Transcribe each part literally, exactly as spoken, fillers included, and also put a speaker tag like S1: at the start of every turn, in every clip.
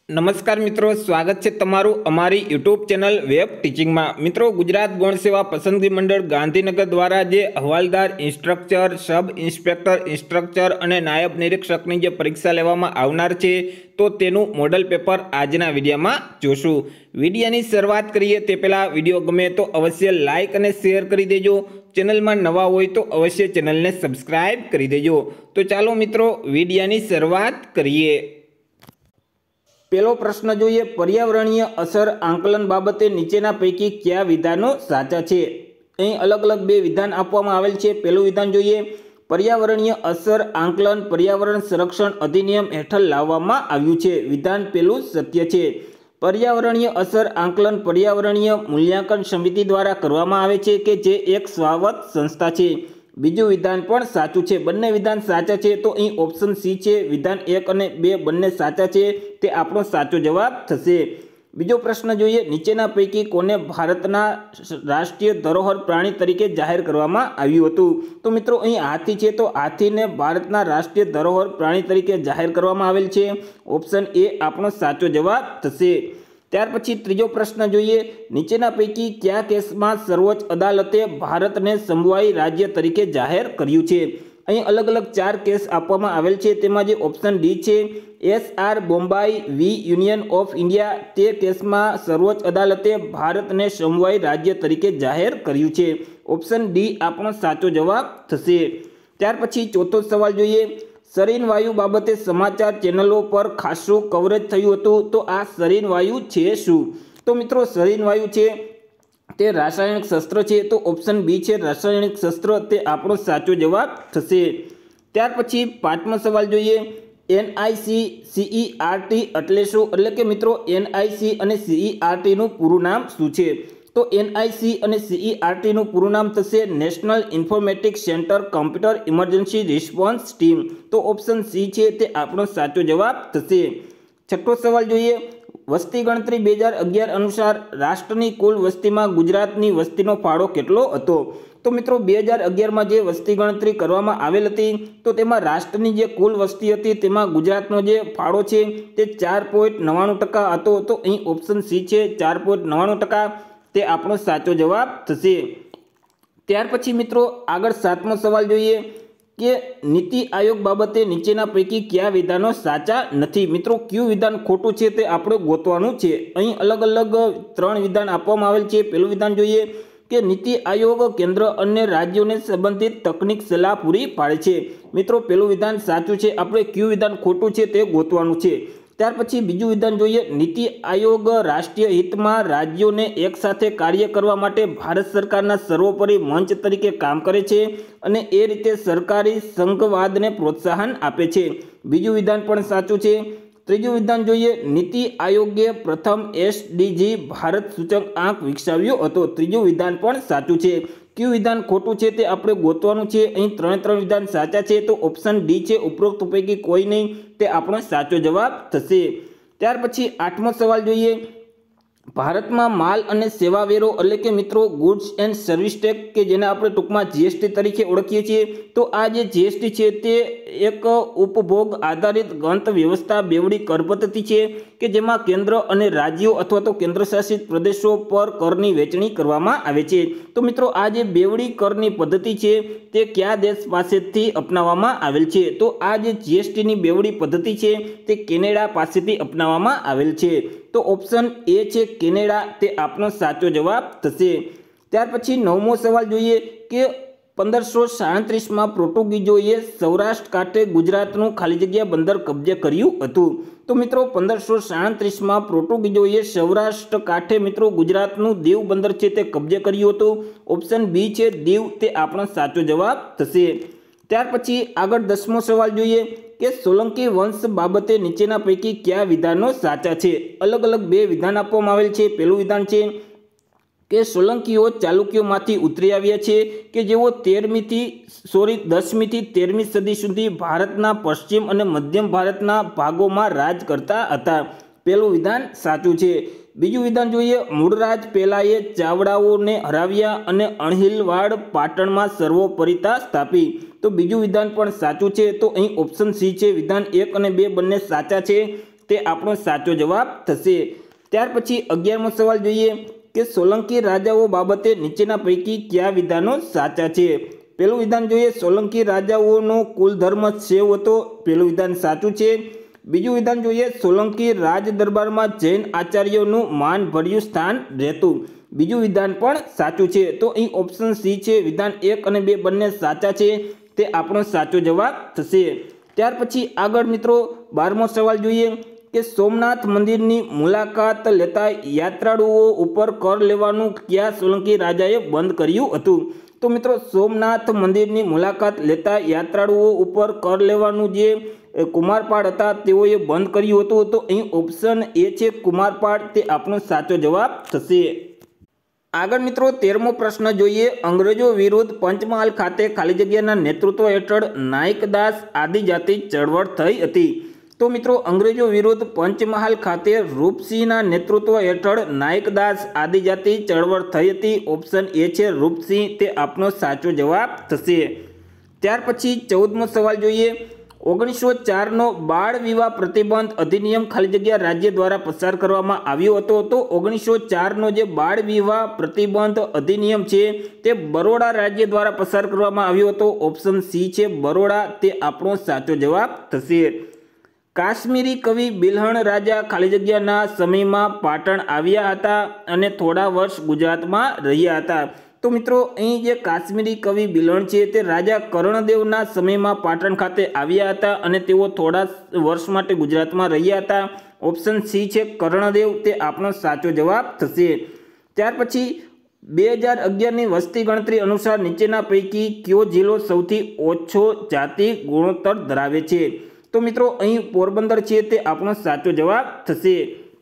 S1: नमस्कार मित्रों, स्वागत है तमारू अमारी यूट्यूब चैनल वेब टीचिंग में। मित्रों, गुजरात गौण सेवा पसंदगी मंडल गांधीनगर द्वारा जे हवालदार इंस्ट्रक्चर, सब इंस्पेक्टर इंस्ट्रक्चर और नायब निरीक्षकनी जे परीक्षा लेवामां आवनार छे तो तेनुं मॉडल पेपर आजना विडियो में जोशुं। विडियोनी शरूआत करीए ते पहेला विडियो गमे तो अवश्य लाइक और शेर करी देजो। चेनल में नवा होय तो अवश्य चेनल ने सब्सक्राइब करी देजो। तो चलो मित्रों, विडियोनी शरूआत करीए। पहलो प्रश्न जोईए, पर्यावरणीय असर आंकलन बाबते नीचेना पैकी क्या विधानों साचा छे। अहीं अलग अलग बे विधान आपवामां आवेल छे। पहलुं विधान जोईए, पर्यावरणीय असर आंकलन पर्यावरण संरक्षण अधिनियम हेठळ लाववामां आव्युं छे। विधान पहेलुं सत्य छे। पर्यावरणीय असर आंकलन पर्यावरणीय मूल्यांकन समिति द्वारा करवामां आवे छे के जे एक स्वायत्त संस्था छे। बीजू विधान पण साचुं छे। बंने विधान साचा छे तो अहीं ऑप्शन सी छे। विधान एक अने बे बंने साचा छे, ते आपणो साचो जवाब थशे। बीजो प्रश्न जोईए, नीचेना पैकी कोने भारतना राष्ट्रीय धरोहर प्राणी तरीके जाहेर करवामां आव्युं हतुं। तो मित्रों, अहीं हाथी छे तो हाथीने भारतना राष्ट्रीय धरोहर प्राणी तरीके जाहेर करवामां आवेल छे। ऑप्शन ए आपणो साचो जवाब थशे। त्यार पछी त्रीजो प्रश्न जोईए, नीचेना पैकी क्या केसमां सर्वोच्च अदालते भारतने समवायी राज्य तरीके जाहेर कर्युं छे। अहीं अलग अलग चार केस आपवामां आवेल छे। तेमां जे ऑप्शन डी छे, S R Bommai v Union of India, ते केसमां सर्वोच्च अदालते भारतने समवायी राज्य तरीके जाहेर कर्युं छे। ऑप्शन डी आपणो साचो जवाब थशे। त्यार पछी चौथो सवाल जोईए, सरीन वायु बाबते समाचार चेनलों पर खासुं कवरेज थयुं हतुं, तो आ सरीन वायु छे शुं। तो मित्रों, सरीन वायु छे ते रासायणिक शस्त्र छे। तो ऑप्शन बी छे रासायणिक शस्त्र, ते आपणो साचो जवाब थशे। त्यार पछी पांचमो सवाल जोईए, एन आई सी सीईआरटी एटले शुं। एटले के मित्रों, एन आई सी अने सीईआरटी नुं पूरुं नाम शुं छे। तो एन आई सी अने सीईआरटी नुं पूरुं नाम थशे National Informatics Centre Computer Emergency Response Team. तो ऑप्शन सी छे ते आपणो साचो जवाब थशे। छठ्ठो सवाल जोईए, वस्ती गणतरी बे हज़ार अगियार अनुसार राष्ट्रनी कुल वस्तीमां गुजरातनी वस्तीनो फाळो केटलो हतो। तो मित्रों, बे हज़ार अगियार में जे वस्ती गणतरी करवामां आवेल हती तो तेमां राष्ट्रनी जे कुल वस्ती हती तेमां गुजरातनो जे फाळो छे ते चार पॉइंट नवाणु टका हतो। तो अहीं ऑप्शन सी छे चार पॉइंट नवाणु टका, ते आपणो साचो जवाब थशे। त्यार पछी मित्रों, आगळ सातमो सवाल जोईए के नीति आयोग बाबते नीचेना पैकी क्या विधानों साचा नथी। मित्रों, क्यू विधान खोटुं छे ते आपणे गोतवानुं छे। अहीं अलग अलग त्रण विधान आपवामां आवेल छे। पहेलुं विधान जोईए के नीति आयोग केन्द्र अने राज्योने संबंधित तकनीक सलाह पूरी पाडे छे। मित्रों, पहेलुं विधान साचुं छे। आपणे क्यू विधान खोटुं छे ते गोतवानुं छे। त्यार पछी बीजुं विधान जोईए, नीति आयोग राष्ट्रीय हित में राज्यों ने एक साथे कार्य करवा माटे भारत सरकारना सर्वोपरि मंच तरीके काम करे छे अने ए रीते सरकारी संघवाद ने प्रोत्साहन आपे छे। बीजुं विधान पण साचुं छे। त्रीजुं विधान जोईए, नीति आयोगे प्रथम एसडीजी भारत सूचकांक विकसाव्यो हतो। त्रीजुं विधान पण साचुं छे। क्यू विधान खोटुं छे ते आपणे गोतवानुं छे। अहीं त्रण त्रण विधान साचा छे। तो ऑप्शन डी छे उपरोक्त पैकी कोई नहीं, ते आपणो साचो जवाब थशे। त्यार पछी आठमो सवाल जोईए, भारत में माल अने सेवा वेरो एटले के मित्रों गुड्स एंड सर्विस टेक्स के जेने आपणे टूंकमां जीएसटी तरीके ओळखीए छीए, तो आ जे जीएसटी छे ते एक उपभोग आधारित गंत व्यवस्था बेवड़ी कर पद्धति छे के जेमां केन्द्र अने राज्यों अथवा तो केन्द्र शासित प्रदेशों पर करनी वेचणी करवामां आवे छे। तो मित्रों, आ जे बेवड़ी करनी पद्धति छे ते क्या देश पासेथी अपनाववामां आवेल छे। तो आ जे जीएसटी नी बेवड़ी पद्धति छे ते केनेडा पासेथी अपनाववामां आवेल छे। तो ऑप्शन ए छे केनेडा, ते आपनो साचो जवाब थशे। त्यार पछी नवमो सवाल जोईए के पंदर सौ साड़ीस में पोर्टुगीजोए सौराष्ट्र कांठे गुजरातनुं खाली जग्या बंदर कब्जे कर्युं हतुं। तो मित्रों, पंदर सौ साड़ीस में पोर्टुगीजोए सौराष्ट्र कांठे मित्रों गुजरातनुं दीव बंदर छे ते कब्जे कर्युं हतुं। ऑप्शन बी छे दीव, ते आपणो साचो जवाब थशे। त्यार पछी आगळ दसमो सवाल जोईए के सोलंकी वंश बाबते नीचेना पैकी क्या विधानों साचा छे। अलग अलग बे विधान आपवामां आवेल छे। पहेलुं विधान छे के सोलंकीओ चालुक्योमांथी उतरी आव्या छे के जेओ तेरमी थी सॉरी दसमी थी तेरमी सदी सुधी भारतना पश्चिम अने मध्यम भारतना भागोमां राज करता हता। पहेलुं विधान साचुं छे। बीजुं विधान जोईए, मूळराज पेलाए चावड़ाओने हराव्या अने अणहिलवाड़ पाटणमां सर्वोपरिता स्थापी। तो बीजुं विधान पण साचुं छे। तो अहीं ऑप्शन सी छे विधान एक अने बे बंने साचा छे। તે આપણો સાચો જવાબ થશે। ત્યાર પછી અગિયારમો સવાલ જોઈએ કે સોલંકી રાજાઓ બાબતે નીચેના પૈકી કયા વિધાનો સાચા છે। પહેલું વિધાન જોઈએ, સોલંકી રાજાઓનો કુલ ધર્મ શૈવ હતો। પહેલું વિધાન સાચું છે। બીજું વિધાન જોઈએ, સોલંકી રાજ દરબારમાં જૈન આચાર્યોનું માનભર્યું સ્થાન રહેતું। બીજું વિધાન પણ સાચું છે। તો અહીં ઓપ્શન સી છે, વિધાન એક અને બે બંને સાચા છે, તે આપણો સાચો જવાબ થશે। ત્યાર પછી આગળ મિત્રો બારમો સવાલ જોઈએ કે સોમનાથ મંદિરની મુલાકાત લેતા યાત્રાળુઓ ઉપર કર લેવાનું કયા સોલંકી રાજાએ બંધ કર્યું હતું। તો મિત્રો સોમનાથ મંદિરની મુલાકાત લેતા યાત્રાળુઓ ઉપર કર લેવાનું જે કુમારપાળ હતા તેઓએ બંધ કર્યું હતું। તો અહીં ઓપ્શન એ છે કુમારપાળ, તે આપણો સાચો જવાબ થશે। આગળ મિત્રો તેરમો પ્રશ્ન જોઈએ, અંગ્રેજો વિરુદ્ધ પંચમહાલ ખાતે ખાલી જગ્યાના નેતૃત્વ હેઠળ નાયકદાસ આદિજાતિ ચળવળ થઈ હતી। તો મિત્રો અંગ્રેજો વિરુદ્ધ પંચમહાલ ખાતે રૂપસિંહના નેતૃત્વ હેઠળ નાયકદાસ આદિજાતિ ચળવળ થઈ હતી। ઓપ્શન એ છે રૂપસિંહ, તે આપણો સાચો જવાબ થશે। ત્યાર પછી ચૌદમો સવાલ જોઈએ, ઓગણીસો ચારનો બાળ વિવાહ પ્રતિબંધ અધિનિયમ ખાલી જગ્યા રાજ્ય દ્વારા પસાર કરવામાં આવ્યો હતો। તો ઓગણીસો ચારનો જે બાળ વિવાહ પ્રતિબંધ અધિનિયમ છે તે બરોડા રાજ્ય દ્વારા પસાર કરવામાં આવ્યો હતો। ઓપ્શન સી છે બરોડા, તે આપણો સાચો જવાબ થશે। કાશ્મીરી કવિ બિલહણ રાજા ખાલી જગ્યાના સમયમાં પાટણ આવ્યા હતા અને થોડા વર્ષ ગુજરાતમાં રહ્યા હતા। તો મિત્રો અહીં જે કાશ્મીરી કવિ બિલહણ છે તે રાજા કર્ણદેવના સમયમાં પાટણ ખાતે આવ્યા હતા અને તેઓ થોડા વર્ષ માટે ગુજરાતમાં રહ્યા હતા। ઓપ્શન સી છે કર્ણદેવ, તે આપણો સાચો જવાબ થશે। ત્યાર પછી બે હજાર અગિયારની વસ્તી ગણતરી અનુસાર નીચેના પૈકી કયો જિલ્લો સૌથી ઓછો જાતિ ગુણોત્તર ધરાવે છે। તો મિત્રો અહીં પોરબંદર છે, તે આપણો સાચો જવાબ થશે।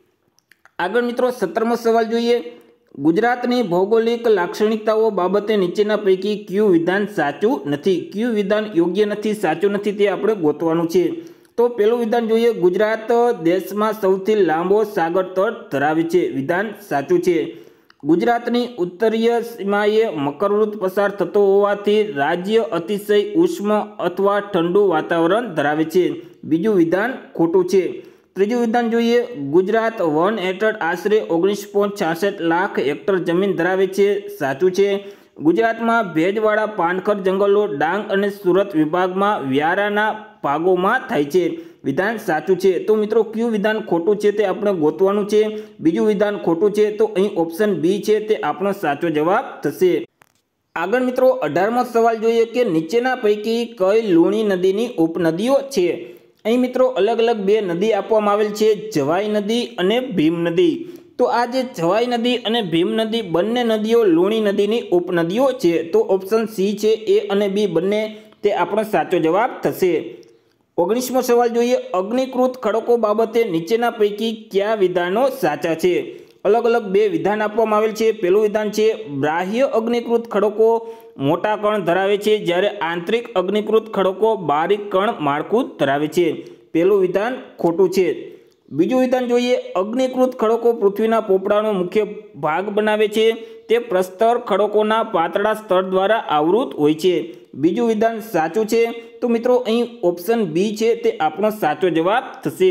S1: આગળ મિત્રો સત્તરમો સવાલ જોઈએ, ગુજરાતની ભૌગોલિક લાક્ષણિકતાઓ બાબતે નીચેના પૈકી કયું વિધાન સાચું નથી। કયું વિધાન યોગ્ય નથી, સાચું નથી, તે આપણે ગોતવાનું છે। તો પહેલું વિધાન જોઈએ, ગુજરાત દેશમાં સૌથી લાંબો સાગર તટ ધરાવે છે। વિધાન સાચું છે। ગુજરાતની ઉત્તરીય સીમાએ મકરવૃત્ત પસાર થતો હોવાથી રાજ્ય અતિશય ઉષ્મ અથવા ઠંડુ વાતાવરણ ધરાવે છે। બીજું વિધાન ખોટું છે। ત્રીજું વિધાન જોઈએ, ગુજરાત વન હેઠળ આશરે ઓગણીસ પોઈન્ટ છાસઠ લાખ હેક્ટર જમીન ધરાવે છે। સાચું છે। ગુજરાતમાં ભેજવાળા પાનખર જંગલો ડાંગ અને સુરત વિભાગમાં વ્યારાના ભાગોમાં થાય છે। વિધાન સાચું છે। તો મિત્રો કયું વિધાન ખોટું છે તે આપણે ગોતવાનું છે। બીજું વિધાન ખોટું છે, તો અહીં ઓપ્શન બી છે, તે આપણો સાચો જવાબ થશે। આગળ મિત્રો અઢારમો સવાલ જોઈએ કે નીચેના પૈકી કઈ લુણી નદીની ઉપનદીઓ છે। અહીં મિત્રો અલગ અલગ બે નદી આપવામાં આવેલ છે, જવાઈ નદી અને ભીમ નદી। તો આ જે જવાઈ નદી અને ભીમ નદી બંને નદીઓ લુણી નદીની ઉપનદીઓ છે। તો ઓપ્શન સી છે, એ અને બી બંને, તે આપણો સાચો જવાબ થશે। ઓગણીસમો સવાલ જોઈએ, અગ્નિકૃત ખડકો બાબતે નીચેના પૈકી કયા વિધાનો સાચા છે। અલગ અલગ બે વિધાન આપવામાં આવેલ છે। પહેલું વિધાન છે, બાહ્ય અગ્નિકૃત ખડકો મોટા કણ ધરાવે છે, જ્યારે આંતરિક અગ્નિકૃત ખડકો બારીક કણ માળખું ધરાવે છે। પહેલું વિધાન ખોટું છે। બીજું વિધાન જોઈએ, અગ્નિકૃત ખડકો પૃથ્વીના પોપડાનો મુખ્ય ભાગ બનાવે છે, તે પ્રસ્તર ખડકોના પાતળા સ્તર દ્વારા આવૃત હોય છે। બીજું વિધાન સાચું છે। તો મિત્રો અહીં ઓપ્શન બી છે, તે આપણો સાચો જવાબ થશે।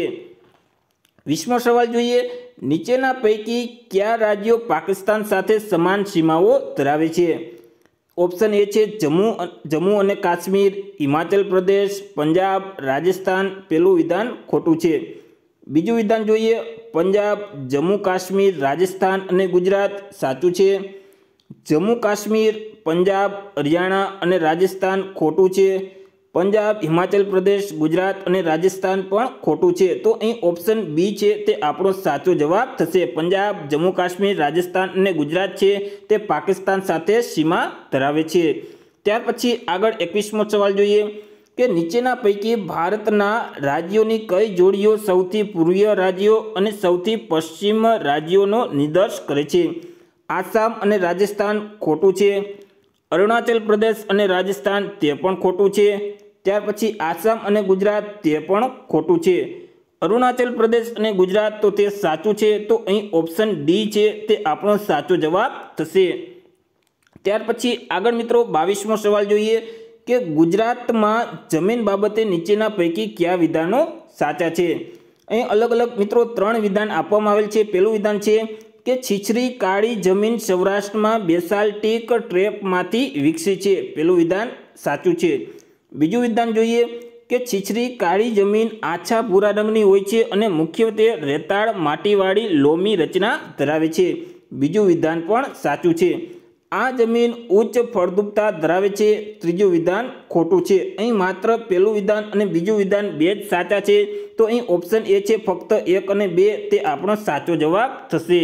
S1: વીસમો સવાલ જોઈએ, નીચેના પૈકી કયા રાજ્યો પાકિસ્તાન સાથે સમાન સીમાઓ ધરાવે છે। ઓપ્શન એ છે જમ્મુ જમ્મુ અને કાશ્મીર, હિમાચલ પ્રદેશ, પંજાબ, રાજસ્થાન। પહેલું વિધાન ખોટું છે। બીજું વિધાન જોઈએ, પંજાબ, જમ્મુ કાશ્મીર, રાજસ્થાન અને ગુજરાત। સાચું છે। જમ્મુ કાશ્મીર, પંજાબ, હરિયાણા અને રાજસ્થાન ખોટું છે। પંજાબ, હિમાચલ પ્રદેશ, ગુજરાત અને રાજસ્થાન પણ ખોટું છે। તો અહીં ઓપ્શન બી છે, તે આપણો સાચો જવાબ થશે। પંજાબ, જમ્મુ કાશ્મીર, રાજસ્થાન અને ગુજરાત છે તે પાકિસ્તાન સાથે સીમા ધરાવે છે। ત્યાર પછી આગળ એકવીસમો સવાલ જોઈએ કે નીચેના પૈકી ભારતના રાજ્યોની કઈ જોડીઓ સૌથી પૂર્વીય રાજ્યો અને સૌથી પશ્ચિમ રાજ્યોનો નિર્દેશ કરે છે। આસામ અને રાજસ્થાન ખોટું છે। અરુણાચલ પ્રદેશ અને રાજસ્થાન, તે પણ ખોટું છે। ત્યાર પછી આસામ અને ગુજરાત, તે પણ ખોટું છે। અરુણાચલ પ્રદેશ અને ગુજરાત, તો તે સાચું છે। તો અહીં ઓપ્શન ડી છે, તે આપણો સાચો જવાબ થશે। ત્યાર પછી આગળ મિત્રો બાવીસમો સવાલ જોઈએ કે ગુજરાતમાં જમીન બાબતે નીચેના પૈકી કયા વિધાનો સાચા છે। અહીં અલગ અલગ મિત્રો ત્રણ વિધાન આપવામાં આવેલ છે। પહેલું વિધાન છે કે છીછરી કાળી જમીન સૌરાષ્ટ્રમાં બેસાલ્ટિક ટ્રેપમાંથી વિકસી છે। પહેલું વિધાન સાચું છે। બીજું વિધાન જોઈએ કે છીછરી કાળી જમીન આછા ભૂરા રંગની હોય છે અને મુખ્યત્વે રેતાળ માટીવાળી લોમી રચના ધરાવે છે। બીજું વિધાન પણ સાચું છે। આ જમીન ઉચ્ચ ફળદ્રુપતા ધરાવે છે। ત્રીજું વિધાન ખોટું છે। અહીં માત્ર પહેલું વિધાન અને બીજું વિધાન બે જ સાચા છે, તો અહીં ઓપ્શન એ છે ફક્ત એક અને બે તે આપણો સાચો જવાબ થશે।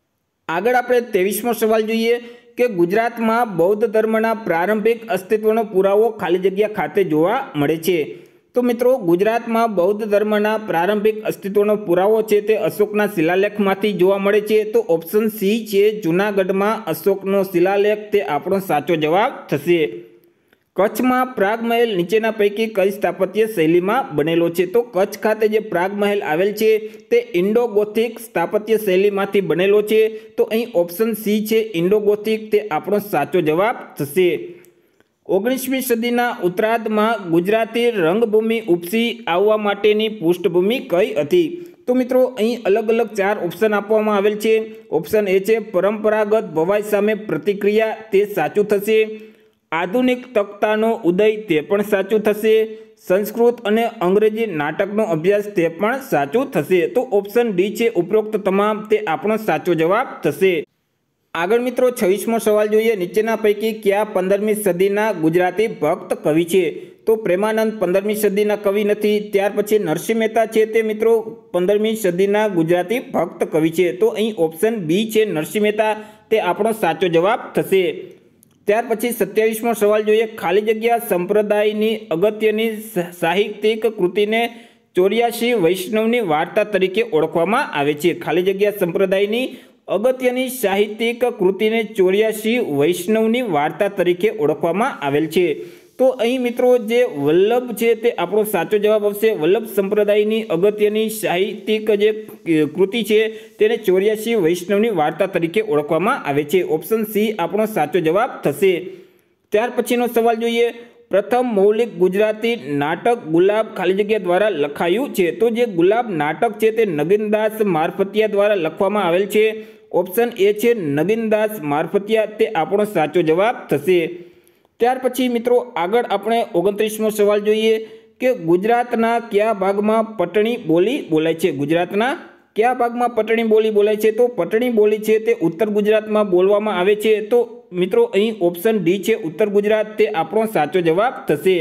S1: આગળ આપણે ત્રેવીસમો સવાલ જોઈએ કે ગુજરાતમાં બૌદ્ધ ધર્મના પ્રારંભિક અસ્તિત્વનો પુરાવો ખાલી જગ્યા ખાતે જોવા મળે છે। તો મિત્રો ગુજરાતમાં બૌદ્ધ ધર્મના પ્રારંભિક અસ્તિત્વનો પુરાવો છે તે અશોકના શિલાલેખમાંથી જોવા મળે છે। તો ઓપ્શન સી છે જૂનાગઢમાં અશોકનો શિલાલેખ તે આપણો સાચો જવાબ થશે। કચ્છમાં પ્રાગમહેલ નીચેના પૈકી કઈ સ્થાપત્ય શૈલીમાં બનેલો છે? તો કચ્છ ખાતે જે પ્રાગમહેલ આવેલ છે તે ઇન્ડો ગોથિક સ્થાપત્ય શૈલીમાંથી બનેલો છે। તો અહીં ઓપ્શન સી છે ઇન્ડો ગોથિક તે આપણો સાચો જવાબ થશે। ઓગણીસમી સદીના ઉત્તરાર્ધમાં ગુજરાતી રંગભૂમિ ઉપસી આવવા માટેની પૃષ્ઠભૂમિ કઈ હતી? તો મિત્રો અહીં અલગ અલગ ચાર ઓપ્શન આપવામાં આવેલ છે। ઓપ્શન એ છે પરંપરાગત ભવાઈ સામે પ્રતિક્રિયા તે સાચું થશે। આધુનિક તખ્તાનો ઉદય તે પણ સાચું થશે। સંસ્કૃત અને અંગ્રેજી નાટકનો અભ્યાસ તે પણ સાચું થશે। તો ઓપ્શન ડી છે ઉપરોક્ત તમામ તે આપણો સાચો જવાબ થશે। આગળ મિત્રો છવ્વીસમો સવાલ જોઈએ નીચેના પૈકી કયા પંદરમી સદીના ગુજરાતી ભક્ત કવિ છે? તો પ્રેમાનંદ પંદરમી સદીના કવિ નથી। ત્યાર પછી નરસિંહ મહેતા છે તે મિત્રો પંદરમી સદીના ગુજરાતી ભક્ત કવિ છે। તો અહીં ઓપ્શન બી છે નરસિંહ મહેતા તે આપણો સાચો જવાબ થશે। ત્યાર પછી સત્યાવીસમો સવાલ જોઈએ ખાલી જગ્યા સંપ્રદાયની અગત્યની સાહિત્યિક કૃતિને ચોર્યાસી વૈષ્ણવની વાર્તા તરીકે ઓળખવામાં આવે છે। ખાલી જગ્યા સંપ્રદાયની અગત્યની સાહિત્યિક કૃતિને ચોર્યાસી વૈષ્ણવની વાર્તા તરીકે ઓળખવામાં આવેલ છે। તો અહીં મિત્રો જે વલ્લભ છે તે આપણો સાચો જવાબ આવશે। વલ્લભ સંપ્રદાયની અગત્યની સાહિત્યિક જે કૃતિ છે તેને ચોર્યાસી વૈષ્ણવની વાર્તા તરીકે ઓળખવામાં આવે છે। ઓપ્શન સી આપણો સાચો જવાબ થશે। ત્યાર પછીનો સવાલ જોઈએ પ્રથમ મૌલિક ગુજરાતી નાટક ગુલાબ ખાલી જગ્યા દ્વારા લખાયું છે? તો જે ગુલાબ નાટક છે તે નગીનદાસ મારફતિયા દ્વારા લખવામાં આવેલ છે। ઓપ્શન એ છે નગીનદાસ મારફતિયા તે આપણો સાચો જવાબ થશે। ત્યાર પછી મિત્રો આગળ આપણે ઓગણત્રીસમો સવાલ જોઈએ કે ગુજરાતના કયા ભાગમાં પટણી બોલી બોલાય છે? ગુજરાતના કયા ભાગમાં પટણી બોલી બોલાય છે? તો પટણી બોલી છે તે ઉત્તર ગુજરાતમાં બોલવામાં આવે છે। તો મિત્રો અહીં ઓપ્શન ડી છે ઉત્તર ગુજરાત તે આપણો સાચો જવાબ થશે।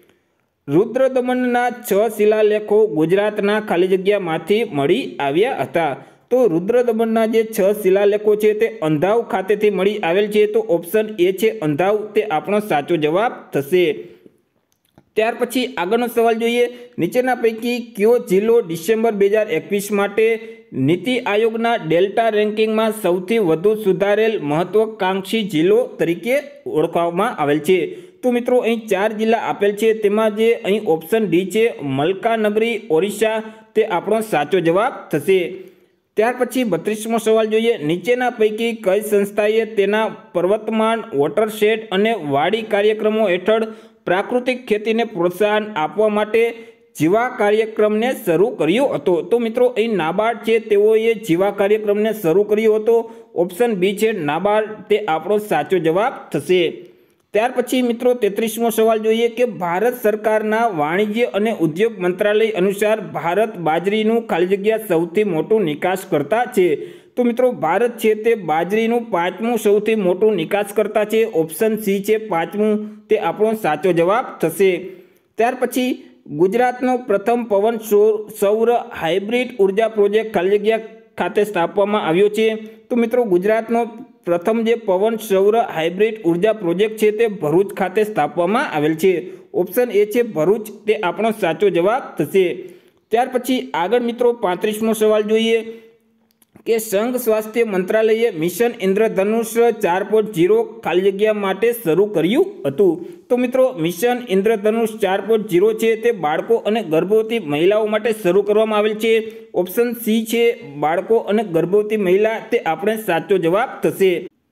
S1: રુદ્રદમનના છ શિલાલેખો ગુજરાતના ખાલી જગ્યામાંથી મળી આવ્યા હતા। તો રુદ્રદમનના જે છ શિલાલેખો છે તે અંધાવ ખાતેથી મળી આવેલ છે। તો ઓપ્શન એ છે અંધાવ તે આપણો સાચો જવાબ થશે। ત્યાર પછી આગળનો સવાલ જોઈએ નીચેના પૈકી કયો જિલ્લો ડિસેમ્બર બે હજાર એકવીસ માટે નીતિ આયોગના ડેલ્ટા રેન્કિંગમાં સૌથી વધુ સુધારેલ મહત્વાકાંક્ષી જિલ્લો તરીકે ઓળખવામાં આવેલ છે? તો મિત્રો અહીં ચાર જિલ્લા આપેલ છે તેમાં જે અહીં ઓપ્શન ડી છે મલકાનગરી ઓરિસ્સા તે આપણો સાચો જવાબ થશે। ત્યાર પછી બત્રીસમો સવાલ જોઈએ નીચેના પૈકી કઈ સંસ્થાએ તેના પ્રવર્તમાન વોટરશેડ અને વાડી કાર્યક્રમો હેઠળ પ્રાકૃતિક ખેતીને પ્રોત્સાહન આપવા માટે જીવા કાર્યક્રમને શરૂ કર્યો હતો? તો મિત્રો અહીં નાબાર્ડ છે તેઓએ જીવા કાર્યક્રમને શરૂ કર્યો હતો। ઓપ્શન બી છે નાબાર્ડ તે આપણો સાચો જવાબ થશે। ત્યાર પછી મિત્રો તેત્રીસમો સવાલ જોઈએ કે ભારત સરકારના વાણિજ્ય અને ઉદ્યોગ મંત્રાલય અનુસાર ભારત બાજરીનું ખાલી જગ્યા સૌથી મોટું નિકાસકર્તા છે। તો મિત્રો ભારત છે તે બાજરીનું પાંચમું સૌથી મોટું નિકાસકર્તા છે। ઓપ્શન સી છે પાંચમું તે આપણો સાચો જવાબ થશે। ત્યાર પછી ગુજરાતનો પ્રથમ પવન સૌર હાઇબ્રિડ ઉર્જા પ્રોજેક્ટ ખાલી જગ્યા ખાતે સ્થાપવામાં આવ્યો છે? તો મિત્રો ગુજરાતનો પ્રથમ જે પવન સૌર હાઇબ્રિડ ઉર્જા પ્રોજેક્ટ છે તે ભરૂચ ખાતે સ્થાપવામાં આવેલ છે। ઓપ્શન એ છે ભરૂચ તે આપણો સાચો જવાબ થશે। ત્યાર પછી આગળ મિત્રો પાંત્રીસમો સવાલ જોઈએ કે સંઘ સ્વાસ્થ્ય મંત્રાલયે મિશન ઇન્દ્રધનુષ ચાર પોઈન્ટ ઝીરો ખાલી જગ્યા માટે શરૂ કર્યું હતું? તો મિત્રો મિશન ઇન્દ્રધનુષ ચાર પોઈન્ટ ઝીરો છે તે બાળકો અને ગર્ભવતી મહિલાઓ માટે શરૂ કરવામાં આવેલ છે। ઓપ્શન સી છે બાળકો અને ગર્ભવતી મહિલા તે આપણે સાચો જવાબ થશે।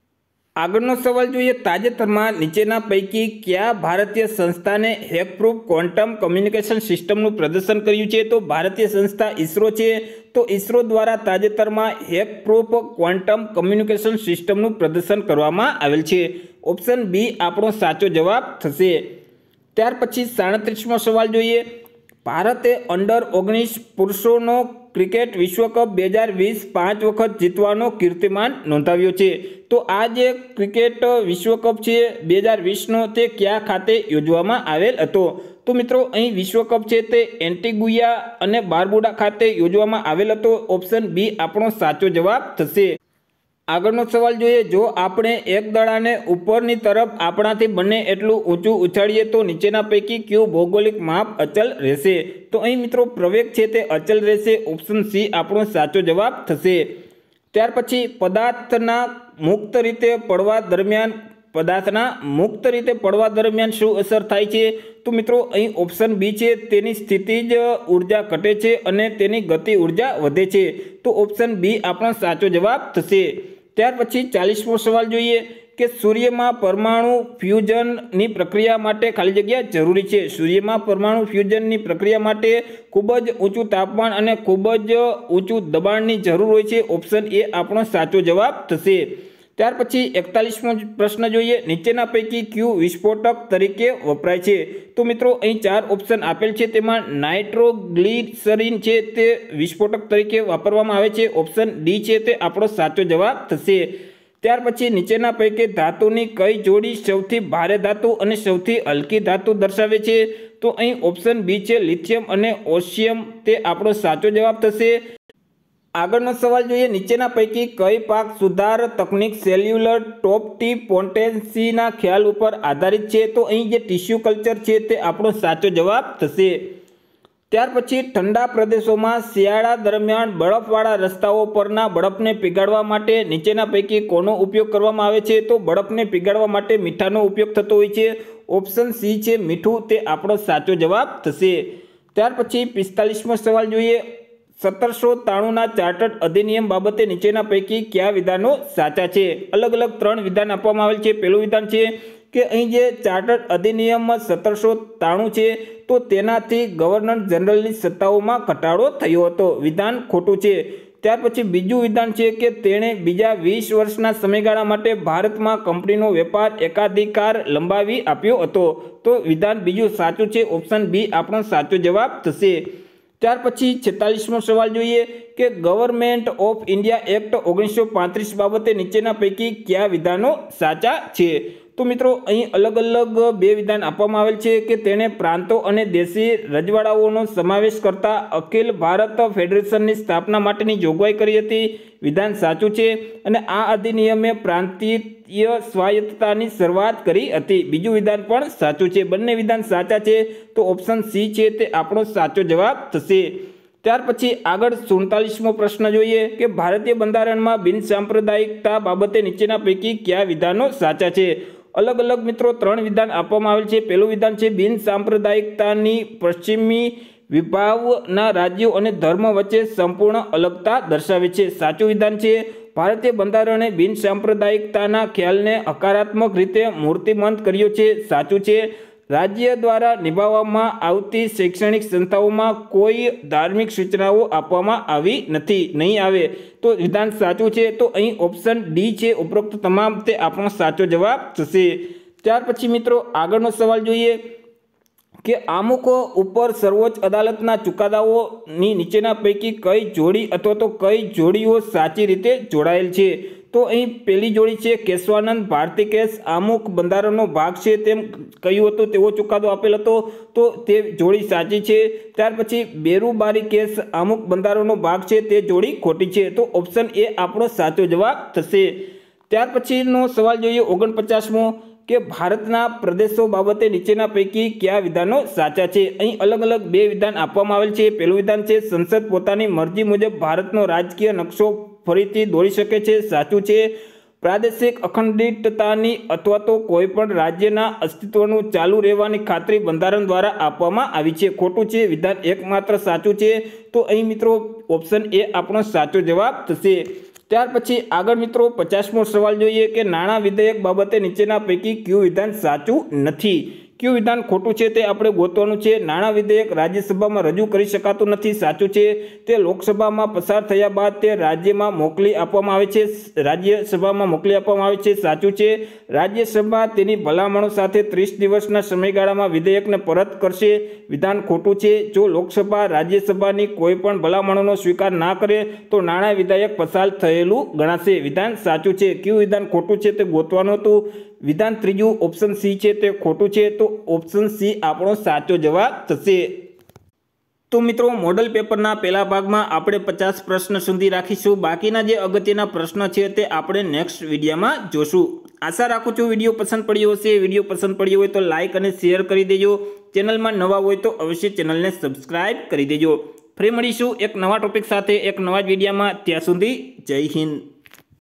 S1: આગળનો સવાલ જોઈએ, તાજેતરમાં નીચેના પૈકી કયા ભારતીય સંસ્થાને હેકપ્રૂફ ક્વોન્ટમ કમ્યુનિકેશન સિસ્ટમનું પ્રદર્શન કર્યું છે? તો ભારતીય સંસ્થા ઈસરો છે. તો ઈસરો દ્વારા તાજેતરમાં હેકપ્રૂફ ક્વોન્ટમ કમ્યુનિકેશન સિસ્ટમનું પ્રદર્શન કરવામાં આવેલ છે. ઓપ્શન બી આપણો સાચો જવાબ થશે. ત્યાર પછી સાડત્રીસમો સવાલ જોઈએ, ભારતે અંડર ઓગણીસ પુરુષોનો ક્રિકેટ વિશ્વકપ બે હજાર વીસ પાંચ વખત જીતવાનો કીર્તિમાન નોંધાવ્યો છે. તો આ જે ક્રિકેટ વિશ્વકપ છે બે હજાર વીસનો તે કયા ખાતે યોજવામાં આવેલ હતો? તો મિત્રો અહીં વિશ્વકપ છે તે એન્ટીગુયા અને બારબુડા ખાતે યોજવામાં આવેલ હતો. ઓપ્શન બી આપણો સાચો જવાબ થશે. આગળનો સવાલ જોઈએ, જો આપણે એક દડાને ઉપરની તરફ આપણાથી બને એટલું ઊંચું ઉછાળીએ તો નીચેના પૈકી કયું ભૌગોલિક માપ અચલ રહેશે? તો અહીં મિત્રો પ્રવેગ છે તે અચલ રહેશે. ઓપ્શન સી આપણો સાચો જવાબ થશે. ત્યાર પછી પદાર્થના મુક્ત રીતે પડવા દરમિયાન પદાર્થના મુક્ત રીતે પડવા દરમિયાન શું અસર થાય છે? તો મિત્રો અહીં ઓપ્શન બી છે, તેની સ્થિતિજ ઉર્જા ઘટે છે અને તેની ગતિ ઉર્જા વધે છે. તો ઓપ્શન બી આપણો સાચો જવાબ થશે. ત્યાર પછી ચાલીસમો સવાલ જોઈએ કે સૂર્યમાં પરમાણુ ફ્યુઝનની પ્રક્રિયા માટે ખાલી જગ્યા જરૂરી છે. સૂર્યમાં પરમાણુ ફ્યુઝનની પ્રક્રિયા માટે ખૂબ જ ઊંચું તાપમાન અને ખૂબ જ ઊંચું દબાણની જરૂર હોય છે. ઓપ્શન એ આપણો સાચો જવાબ થશે. ત્યાર પછી એકતાલીસમો પ્રશ્ન જોઈએ, નીચેના પૈકી કયું વિસ્ફોટક તરીકે વપરાય છે? તો મિત્રો અહીં ચાર ઓપ્શન આપેલ છે, તેમાં નાઇટ્રોગ્લિસરીન છે તે વિસ્ફોટક તરીકે વાપરવામાં આવે છે. ઓપ્શન ડી છે તે આપણો સાચો જવાબ થશે. ત્યાર પછી નીચેના પૈકી ધાતુની કઈ જોડી સૌથી ભારે ધાતુ અને સૌથી હલકી ધાતુ દર્શાવે છે? તો અહીં ઓપ્શન બી છે, લિથિયમ અને ઓસિયમ તે આપણો સાચો જવાબ થશે. આગળનો સવાલ જોઈએ, નીચેના પૈકી કઈ પાક સુધાર તકનીક સેલ્યુલર ટોપ ટી પોટેન્સીના ખ્યાલ ઉપર આધારિત છે? તો અહીં જે ટિશ્યુ કલ્ચર છે તે આપણો સાચો જવાબ થશે. ત્યાર પછી ઠંડા પ્રદેશોમાં શિયાળા દરમિયાન બરફવાળા રસ્તાઓ પરના બરફને પીગાળવા માટે નીચેના પૈકી કોનો ઉપયોગ કરવામાં આવે છે? તો બરફને પીગાળવા માટે મીઠાનો ઉપયોગ થતો હોય છે. ઓપ્શન સી છે, મીઠું તે આપણો સાચો જવાબ થશે. ત્યાર પછી પિસ્તાલીસમો સવાલ જોઈએ, સત્તરસો ત્રાણુંના ચાર્ટર્ડ અધિનિયમ બાબતે નીચેના પૈકી કયા વિધાનો સાચા છે? અલગ અલગ ત્રણ વિધાન આપવામાં આવેલ છે. પહેલું વિધાન છે કે અહીં જે ચાર્ટર્ડ અધિનિયમ સત્તરસો ત્રાણું છે તો તેનાથી ગવર્નર જનરલની સત્તાઓમાં ઘટાડો થયો હતો. વિધાન ખોટું છે. ત્યાર પછી બીજું વિધાન છે કે તેણે બીજા વીસ વર્ષના સમયગાળા માટે ભારતમાં કંપનીનો વેપાર એકાધિકાર લંબાવી આપ્યો હતો. તો વિધાન બીજું સાચું છે. ઓપ્શન બી આપણો સાચો જવાબ થશે. ત્યાર પછી છેતાલીસમો સવાલ જોઈએ કે ગવર્મેન્ટ ઓફ ઇન્ડિયા એક્ટ ઓગણીસો પાંત્રીસ બાબતે નીચેના પૈકી કયા વિધાનો સાચા છે? તો મિત્રો અહીં અલગ અલગ બે વિધાન આપવામાં આવેલ છે કે તેણે પ્રાંતો અને દેશી રજવાડાઓનો સમાવેશ કરતા અખિલ ભારત ફેડરેશનની સ્થાપના માટેની જોગવાઈ કરી હતી. વિધાન સાચું છે. અને આ અધિનિયમે પ્રાંતીય સ્વાયત્તતાની શરૂઆત કરી હતી. બીજું વિધાન પણ સાચું છે. બંને વિધાન સાચા છે. તો ઓપ્શન સી છે તે આપણો સાચો જવાબ થશે. ત્યાર પછી આગળ સુડતાલીસમો પ્રશ્ન જોઈએ કે ભારતીય બંધારણમાં બિન સાંપ્રદાયિકતા બાબતે નીચેના પૈકી કયા વિધાનો સાચા છે? અલગ અલગ મિત્રો ત્રણ વિધાન આપવામાં આવેલ છે. પહેલું વિધાન છે, બિન સાંપ્રદાયિકતાની પશ્ચિમી વિભાવના રાજ્યો અને ધર્મ વચ્ચે સંપૂર્ણ અલગતા દર્શાવે છે. સાચું વિધાન છે. ભારતીય બંધારણે બિન સાંપ્રદાયિકતાના ખ્યાલને હકારાત્મક રીતે મૂર્તિમંત કર્યો છે. સાચું છે. રાજ્ય દ્વારા નિભાવવામાં આવતી શૈક્ષણિક સંસ્થાઓમાં કોઈ ધાર્મિક સૂચનાઓ આપવામાં આવી નથી, નહીં આવે. તો વિધાન સાચું છે. તો અહીં ઓપ્શન ડી છે, ઉપરોક્ત તમામ તે આપણો સાચો જવાબ થશે. ત્યાર પછી મિત્રો આગળનો સવાલ જોઈએ કે આમુખો ઉપર સર્વોચ્ચ અદાલતના ચુકાદાઓની નીચેના પૈકી કઈ જોડી અથવા તો કઈ જોડીઓ સાચી રીતે જોડાયેલ છે? તો અહીં પહેલી જોડી છે કેશવાનંદ ભારતી કેસ, આમુખ બંધારણનો ભાગ છે તેમ કહ્યું હતું, તેવો ચુકાદો આપેલ હતો. તો તે જોડી સાચી છે. ત્યાર પછી બેરુબારી કેસ આમુખ બંધારણનો ભાગ છે તે જોડી ખોટી છે. તો ઓપ્શન એ આપણો સાચો જવાબ થશે. ત્યાર પછીનો સવાલ જોઈએ ઓગણપચાસમો કે ભારતના પ્રદેશો બાબતે નીચેના પૈકી કયા વિધાનો સાચા છે? અહીં અલગ અલગ બે વિધાન આપવામાં આવેલ છે. પહેલું વિધાન છે, સંસદ પોતાની મરજી મુજબ ભારતનો રાજકીય નકશો ફરીથી દોરી શકે છે. સાચું છે. પ્રાદેશિક અખંડિતતાની અથવા તો કોઈપણ રાજ્યના અસ્તિત્વનું ચાલુ રહેવાની ખાતરી બંધારણ દ્વારા આપવામાં આવી છે. ખોટું છે. વિધાન એકમાત્ર સાચું છે. તો અહીં મિત્રો ઓપ્શન એ આપણો સાચો જવાબ થશે. ત્યાર પછી આગળ મિત્રો પચાસમો સવાલ જોઈએ કે નાણાં વિધેયક બાબતે નીચેના પૈકી કયું વિધાન સાચું નથી. કયું વિધાન ખોટું છે તે આપણે ગોતવાનું છે. નાણાં વિધેયક રાજ્યસભામાં રજૂ કરી શકાતું નથી. સાચું છે. તે લોકસભામાં પસાર થયા બાદ તે રાજ્યમાં મોકલી આપવામાં આવે છે. રાજ્યસભામાં મોકલી આપવામાં આવે છે. સાચું છે. રાજ્યસભા તેની ભલામણો સાથે ત્રીસ દિવસના સમયગાળામાં વિધેયકને પરત કરશે. વિધાન ખોટું છે. જો લોકસભા રાજ્યસભાની કોઈ પણ ભલામણોનો સ્વીકાર ના કરે તો નાણાં વિધેયક પસાર થયેલું ગણાશે. વિધાન સાચું છે. કયું વિધાન ખોટું છે તે ગોતવાનું હતું. વિધાન ત્રીજું ઓપ્શન સી છે તે ખોટું છે. તો ઓપ્શન સી આપણો સાચો જવાબ થશે. તો મિત્રો મોડલ પેપરના પહેલા ભાગમાં આપણે પચાસ પ્રશ્ન સુધી રાખીશું. બાકીના જે અગત્યના પ્રશ્નો છે તે આપણે નેક્સ્ટ વિડીયોમાં જોશું. આશા રાખું છું વિડીયો પસંદ પડ્યો હશે. વિડીયો પસંદ પડ્યો હોય તો લાઇક અને શેર કરી દેજો. ચેનલમાં નવા હોય તો અવશ્ય ચેનલને સબસ્ક્રાઇબ કરી દેજો. ફરી મળીશું એક નવા ટોપિક સાથે એક નવા જ વિડીયોમાં. ત્યાં સુધી જય હિન્દ.